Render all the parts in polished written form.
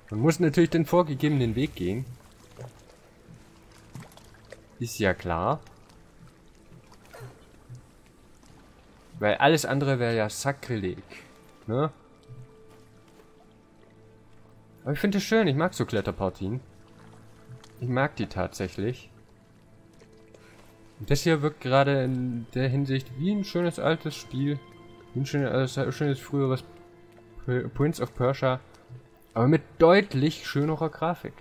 Man muss natürlich den vorgegebenen Weg gehen. Ist ja klar. Weil alles andere wäre ja Sakrileg. Ne? Aber ich finde es schön, ich mag so Kletterpartien. Ich mag die tatsächlich. Und das hier wirkt gerade in der Hinsicht wie ein schönes altes Spiel. Wie ein schönes früheres Prince of Persia. Aber mit deutlich schönerer Grafik.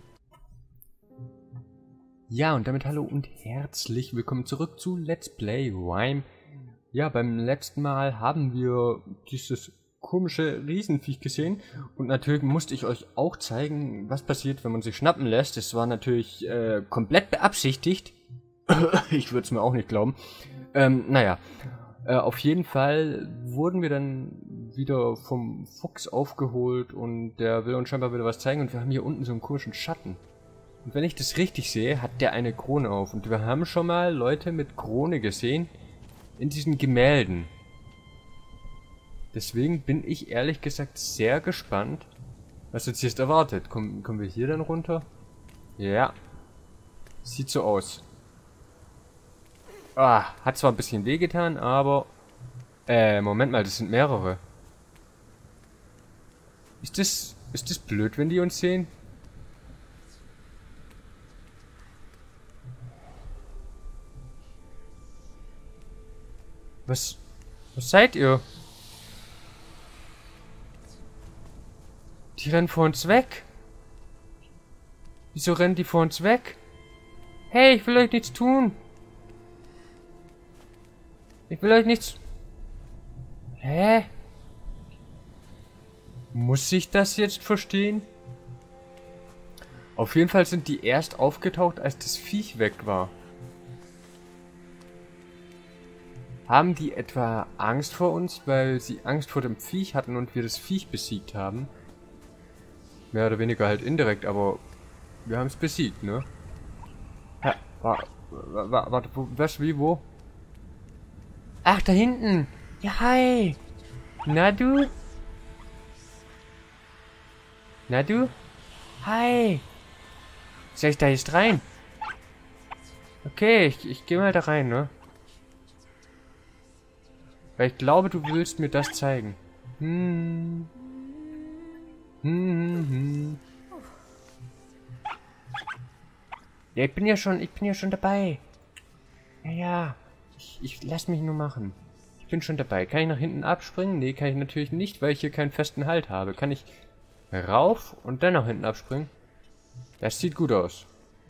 Ja, und damit hallo und herzlich willkommen zurück zu Let's Play Rime. Ja, beim letzten Mal haben wir dieses komische Riesenviech gesehen. Und natürlich musste ich euch auch zeigen, was passiert, wenn man sich schnappen lässt. Es war natürlich komplett beabsichtigt. Ich würde es mir auch nicht glauben. Naja, auf jeden Fall wurden wir dann wieder vom Fuchs aufgeholt und der will uns scheinbar wieder was zeigen. Und wir haben hier unten so einen komischen Schatten. Und wenn ich das richtig sehe, hat der eine Krone auf. Und wir haben schon mal Leute mit Krone gesehen in diesen Gemälden. Deswegen bin ich ehrlich gesagt sehr gespannt, was uns jetzt erwartet. Kommen wir hier dann runter? Ja. Sieht so aus. Ah, hat zwar ein bisschen wehgetan, aber... Moment mal, das sind mehrere. Ist das blöd, wenn die uns sehen? Was seid ihr? Die rennen vor uns weg. Wieso rennen die vor uns weg? Hey, ich will euch nichts tun. Ich will euch nichts... Hä? Muss ich das jetzt verstehen? Auf jeden Fall sind die erst aufgetaucht, als das Viech weg war. Haben die etwa Angst vor uns, weil sie Angst vor dem Viech hatten und wir das Viech besiegt haben? Mehr oder weniger halt indirekt, aber wir haben es besiegt, ne? Ja, warte, was, wie, wo? Ach, da hinten! Ja, hi! Na du? Na du? Hi! Soll ich da jetzt rein? Okay, ich gehe mal da rein, ne? Weil ich glaube, du willst mir das zeigen. Ja, ich bin ja schon dabei. Ja. Ich lass mich nur machen. Ich bin schon dabei. Kann ich nach hinten abspringen? Nee, kann ich natürlich nicht, weil ich hier keinen festen Halt habe. Kann ich rauf und dann nach hinten abspringen? Das sieht gut aus.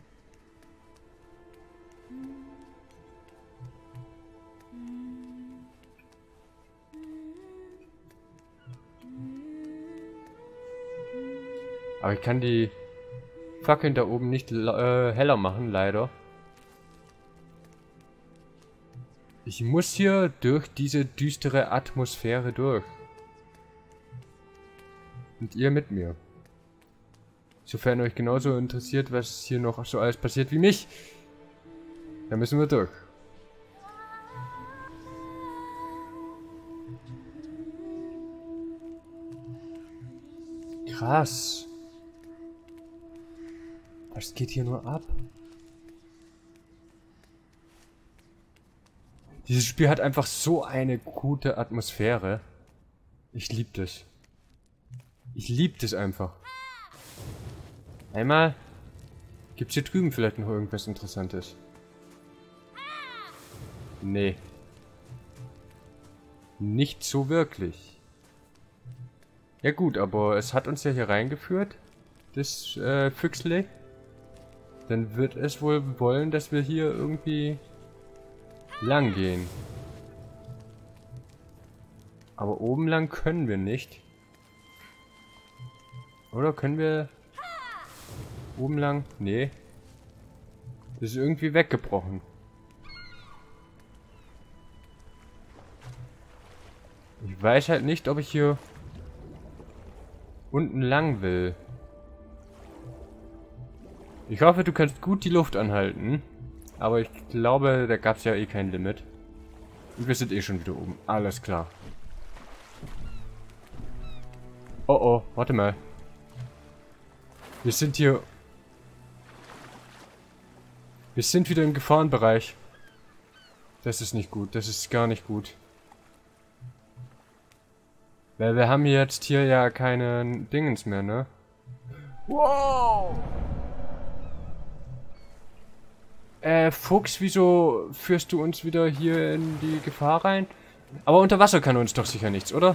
Aber ich kann die Fackeln da oben nicht heller machen, leider. Ich muss hier durch diese düstere Atmosphäre durch. Und ihr mit mir. Sofern euch genauso interessiert, was hier noch so alles passiert wie mich. Dann müssen wir durch. Krass. Was geht hier nur ab? Dieses Spiel hat einfach so eine gute Atmosphäre. Ich liebe das. Ich liebe das einfach. Einmal. Gibt's hier drüben vielleicht noch irgendwas Interessantes? Nee. Nicht so wirklich. Ja gut, aber es hat uns ja hier reingeführt. Das Füchsle. Dann wird es wohl wollen, dass wir hier irgendwie lang gehen. Aber oben lang können wir nicht. Oder können wir oben lang? Nee. Das ist irgendwie weggebrochen. Ich weiß halt nicht, ob ich hier unten lang will. Ich hoffe, du kannst gut die Luft anhalten. Aber ich glaube, da gab es ja eh kein Limit. Und wir sind eh schon wieder oben. Alles klar. Oh oh, warte mal. Wir sind hier... Wir sind wieder im Gefahrenbereich. Das ist nicht gut. Das ist gar nicht gut. Weil wir haben jetzt hier ja keine Dingens mehr, ne? Wow! Fuchs, wieso führst du uns wieder hier in die Gefahr rein? Aber unter Wasser kann uns doch sicher nichts, oder?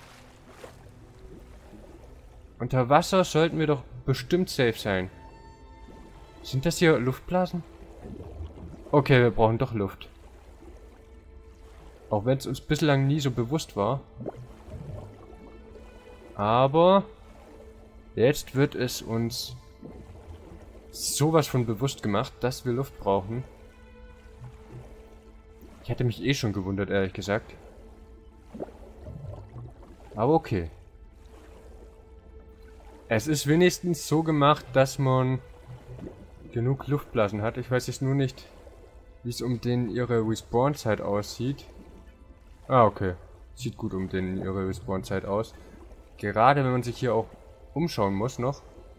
Unter Wasser sollten wir doch bestimmt safe sein. Sind das hier Luftblasen? Okay, wir brauchen doch Luft. Auch wenn es uns bislang nie so bewusst war. Aber jetzt wird es uns sowas von bewusst gemacht, dass wir Luft brauchen. Ich hätte mich eh schon gewundert, ehrlich gesagt. Aber okay. Es ist wenigstens so gemacht, dass man genug Luftblasen hat. Ich weiß jetzt nur nicht, wie es um den ihre Respawn-Zeit aussieht. Ah, okay. Sieht gut um den ihre Respawn-Zeit aus. Gerade wenn man sich hier auch umschauen muss noch.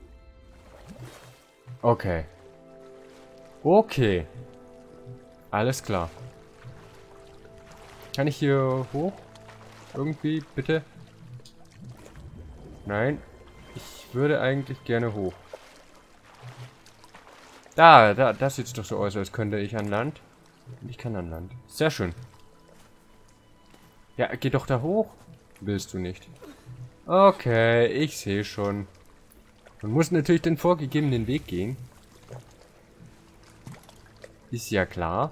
Okay. Okay. Alles klar. Kann ich hier hoch? Irgendwie, bitte? Nein. Ich würde eigentlich gerne hoch. Das sieht doch so aus, als könnte ich an Land. Und ich kann an Land. Sehr schön. Ja, geh doch da hoch. Willst du nicht. Okay, ich sehe schon. Man muss natürlich den vorgegebenen Weg gehen. Ist ja klar.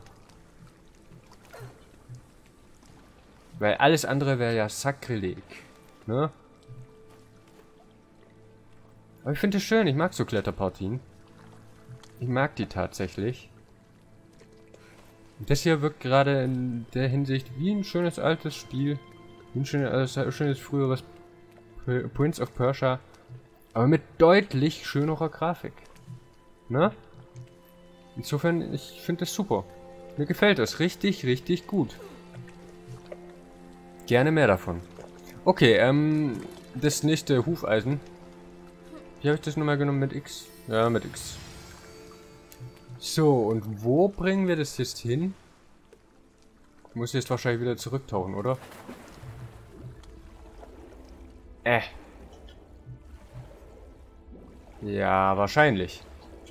Weil alles andere wäre ja Sakrileg. Ne? Aber ich finde es schön. Ich mag so Kletterpartien. Ich mag die tatsächlich. Und das hier wirkt gerade in der Hinsicht wie ein schönes altes Spiel. Wie ein schönes früheres Prince of Persia. Aber mit deutlich schönerer Grafik. Ne? Insofern, ich finde es super. Mir gefällt das richtig, richtig gut. Gerne mehr davon. Okay, das nächste Hufeisen. Wie habe ich das nochmal genommen? Mit X? Ja, mit X. So, und wo bringen wir das jetzt hin? Ich muss jetzt wahrscheinlich wieder zurücktauchen, oder? Ja, wahrscheinlich.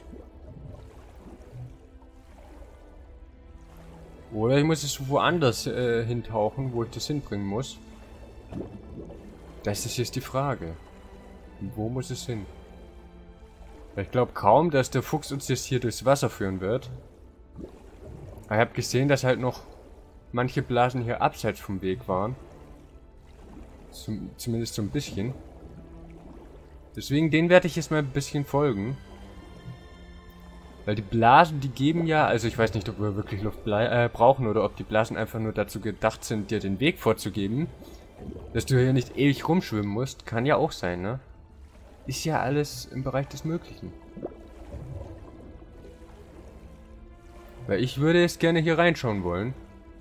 Oder ich muss es woanders hintauchen, wo ich das hinbringen muss. Das ist jetzt die Frage. Wo muss es hin? Ich glaube kaum, dass der Fuchs uns jetzt hier durchs Wasser führen wird. Aber ich habe gesehen, dass halt noch manche Blasen hier abseits vom Weg waren. Zumindest so ein bisschen. Deswegen den werde ich jetzt mal ein bisschen folgen. Weil die Blasen, die geben ja... Also ich weiß nicht, ob wir wirklich Luft brauchen oder ob die Blasen einfach nur dazu gedacht sind, dir den Weg vorzugeben. Dass du hier nicht ewig rumschwimmen musst. Kann ja auch sein, ne? Ist ja alles im Bereich des Möglichen. Weil ich würde jetzt gerne hier reinschauen wollen.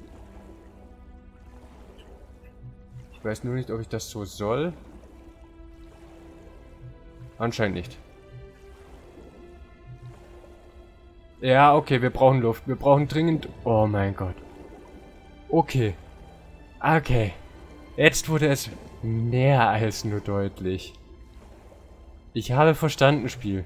Ich weiß nur nicht, ob ich das so soll. Anscheinend nicht. Ja, okay, wir brauchen Luft. Wir brauchen dringend... Oh mein Gott. Okay. Okay. Jetzt wurde es mehr als nur deutlich. Ich habe verstanden, Spiel.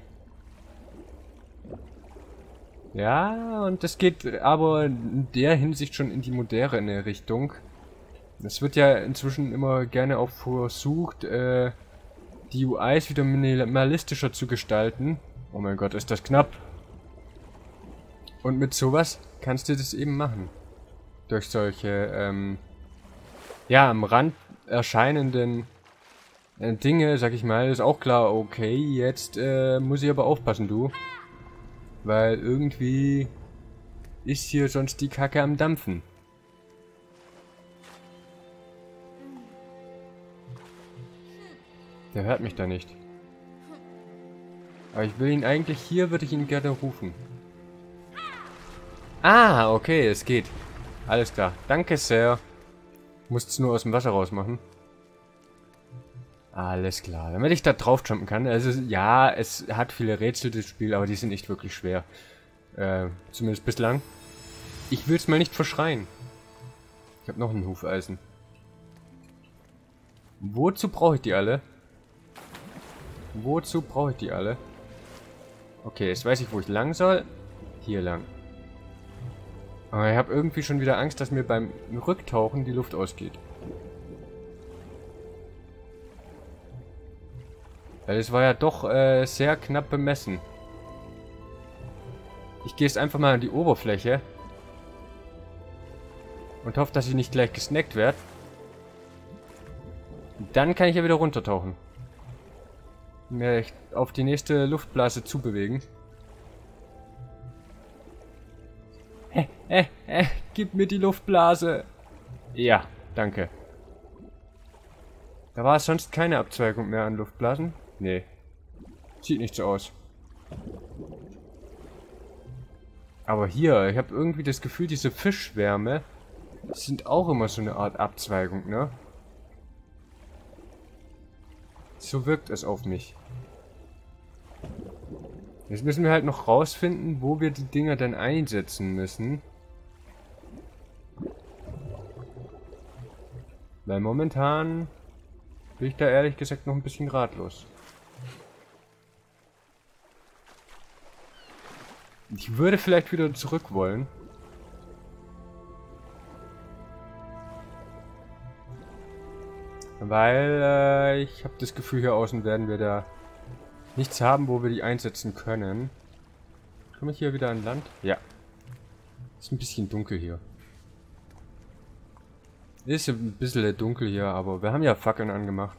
Ja, und das geht aber in der Hinsicht schon in die moderne Richtung. Es wird ja inzwischen immer gerne auch versucht, die UIs wieder minimalistischer zu gestalten. Oh mein Gott, ist das knapp. Und mit sowas kannst du das eben machen. Durch solche, ja, am Rand erscheinenden Dinge, sag ich mal, ist auch klar, okay, jetzt muss ich aber aufpassen, du. Weil irgendwie ist hier sonst die Kacke am Dampfen. Der hört mich da nicht. Aber ich will ihn eigentlich, hier würde ich ihn gerne rufen. Ah, okay, es geht. Alles klar. Danke sehr. Musst es nur aus dem Wasser rausmachen. Alles klar. Damit ich da drauf jumpen kann. Also ja, es hat viele Rätsel, das Spiel, aber die sind nicht wirklich schwer. Zumindest bislang. Ich will es mal nicht verschreien. Ich habe noch ein Hufeisen. Wozu brauche ich die alle? Wozu brauche ich die alle? Okay, jetzt weiß ich, wo ich lang soll. Hier lang. Aber ich habe irgendwie schon wieder Angst, dass mir beim Rücktauchen die Luft ausgeht. Weil es war ja doch sehr knapp bemessen. Ich gehe jetzt einfach mal an die Oberfläche. Und hoffe, dass ich nicht gleich gesnackt werde. Dann kann ich ja wieder runtertauchen. Mir auf die nächste Luftblase zubewegen. Gib mir die Luftblase. Ja, danke. Da war sonst keine Abzweigung mehr an Luftblasen? Nee. Sieht nicht so aus. Aber hier, ich habe irgendwie das Gefühl, diese Fischschwärme sind auch immer so eine Art Abzweigung, ne? So wirkt es auf mich. Jetzt müssen wir halt noch rausfinden, wo wir die Dinger dann einsetzen müssen. Weil momentan bin ich da ehrlich gesagt noch ein bisschen ratlos. Ich würde vielleicht wieder zurück wollen. Weil ich habe das Gefühl, hier außen werden wir da nichts haben, wo wir die einsetzen können. Komme ich hier wieder an Land? Ja. Ist ein bisschen dunkel hier. Ist ein bisschen dunkel hier, aber wir haben ja Fackeln angemacht.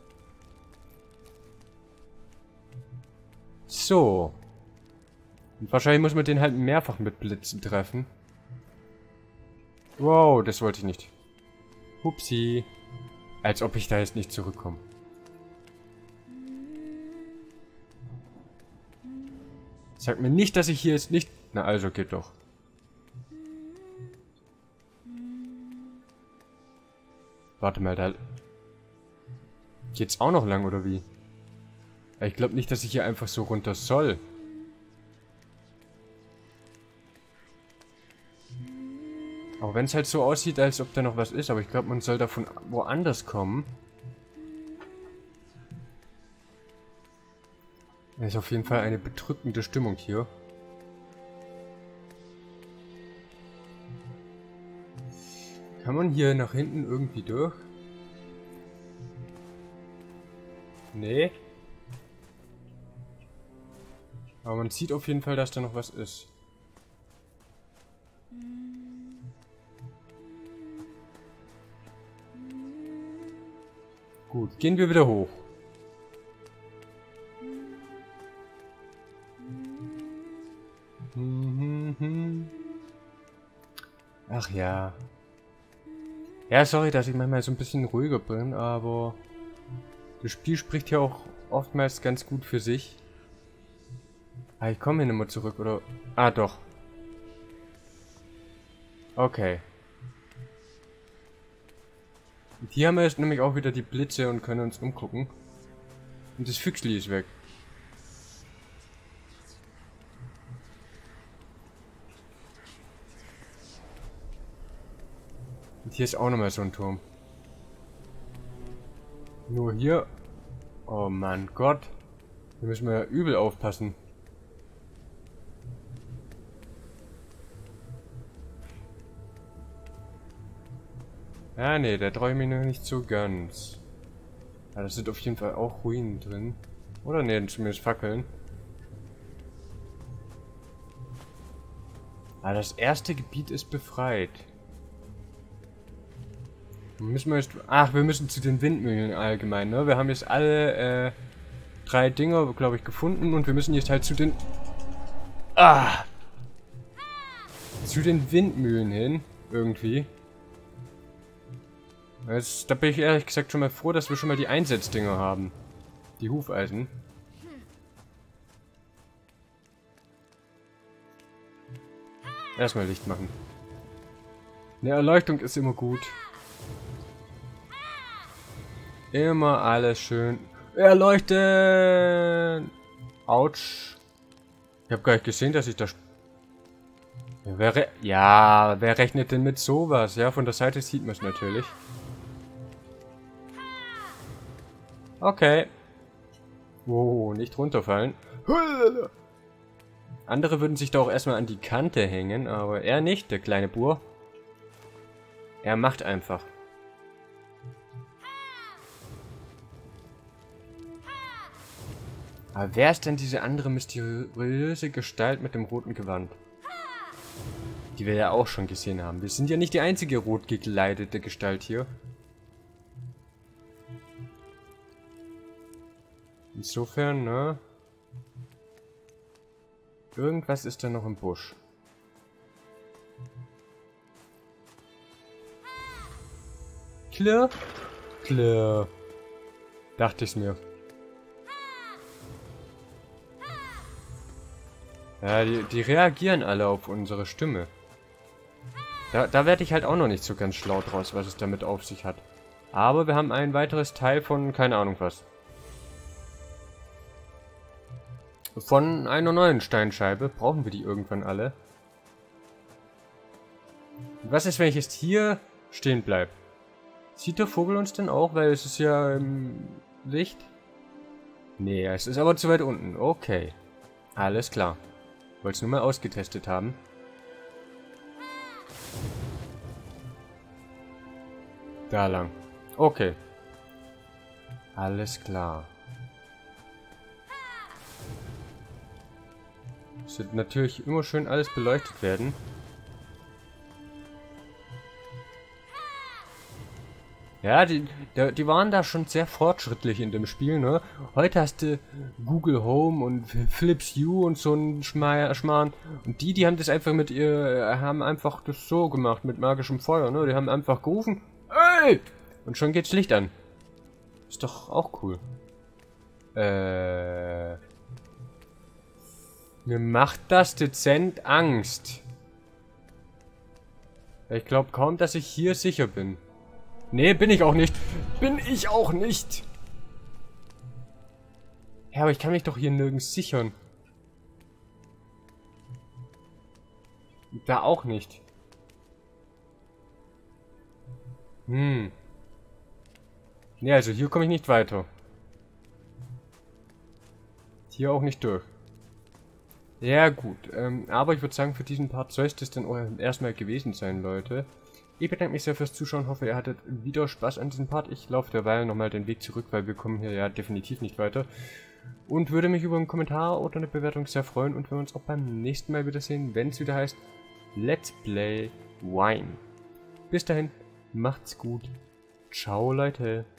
So. Und wahrscheinlich muss man den halt mehrfach mit Blitzen treffen. Wow, das wollte ich nicht. Hupsi. Als ob ich da jetzt nicht zurückkomme. Sag mir nicht, dass ich hier jetzt nicht... Na also, geht doch. Warte mal, da... Geht's auch noch lang, oder wie? Ich glaube nicht, dass ich hier einfach so runter soll. Auch wenn es halt so aussieht, als ob da noch was ist. Aber ich glaube, man soll da von woanders kommen. Das ist auf jeden Fall eine bedrückende Stimmung hier. Kann man hier nach hinten irgendwie durch? Nee. Aber man sieht auf jeden Fall, dass da noch was ist. Gut, gehen wir wieder hoch. Ach ja. Ja, sorry, dass ich manchmal so ein bisschen ruhiger bin, aber das Spiel spricht ja auch oftmals ganz gut für sich. Ah, ich komme hier nicht mehr zurück, oder? Ah, doch. Okay. Und hier haben wir jetzt nämlich auch wieder die Blitze und können uns umgucken. Und das Füchsli ist weg. Und hier ist auch nochmal so ein Turm. Nur hier... Oh Mann, Gott. Hier müssen wir ja übel aufpassen. Ah ne, da traue ich mich noch nicht so ganz. Ja, da sind auf jeden Fall auch Ruinen drin. Oder ne, zumindest Fackeln. Ah, das erste Gebiet ist befreit. Müssen wir jetzt... Ach, wir müssen zu den Windmühlen allgemein, ne? Wir haben jetzt alle 3 Dinger, glaube ich, gefunden und wir müssen jetzt halt zu den... Ah! Zu den Windmühlen hin, irgendwie. Da bin ich ehrlich gesagt schon mal froh, dass wir schon mal die Einsetzdinger haben. Die Hufeisen. Erstmal Licht machen. Eine Erleuchtung ist immer gut. Immer alles schön erleuchten. Autsch. Ich habe gar nicht gesehen, dass ich da... wer rechnet denn mit sowas? Ja, von der Seite sieht man es natürlich. Okay. Wow, nicht runterfallen. Andere würden sich da auch erstmal an die Kante hängen, aber er nicht, der kleine Bur. Er macht einfach. Aber wer ist denn diese andere mysteriöse Gestalt mit dem roten Gewand? Die wir ja auch schon gesehen haben. Wir sind ja nicht die einzige rot gekleidete Gestalt hier. Insofern, ne? Irgendwas ist da noch im Busch. Klar? Klar. Dachte ich's mir. Ja, die reagieren alle auf unsere Stimme. Da werde ich halt auch noch nicht so ganz schlau draus, was es damit auf sich hat. Aber wir haben ein weiteres Teil von, keine Ahnung was. Von einer neuen Steinscheibe. Brauchen wir die irgendwann alle? Was ist, wenn ich jetzt hier stehen bleibe? Sieht der Vogel uns denn auch? Weil es ist ja im Licht. Nee, es ist aber zu weit unten. Okay. Alles klar. Wollte es nur mal ausgetestet haben. Da lang. Okay. Alles klar. Es wird natürlich immer schön alles beleuchtet werden. Ja, die waren da schon sehr fortschrittlich in dem Spiel, ne? Heute hast du Google Home und Philips Hue und so ein Schmarrn. Und die haben das einfach haben einfach das so gemacht, mit magischem Feuer, ne? Die haben einfach gerufen, ey! Und schon geht's Licht an. Ist doch auch cool. Mir macht das dezent Angst. Ich glaube kaum, dass ich hier sicher bin. Nee, bin ich auch nicht. Bin ich auch nicht. Ja, aber ich kann mich doch hier nirgends sichern. Da auch nicht. Nee, also hier komme ich nicht weiter. Hier auch nicht durch. Ja, gut. Aber ich würde sagen, für diesen Part soll es das dann erstmal gewesen sein, Leute. Ich bedanke mich sehr fürs Zuschauen, hoffe, ihr hattet wieder Spaß an diesem Part. Ich laufe derweil nochmal den Weg zurück, weil wir kommen hier ja definitiv nicht weiter. Und würde mich über einen Kommentar oder eine Bewertung sehr freuen und wir uns auch beim nächsten Mal wiedersehen, wenn es wieder heißt Let's Play Wine. Bis dahin, macht's gut. Ciao, Leute.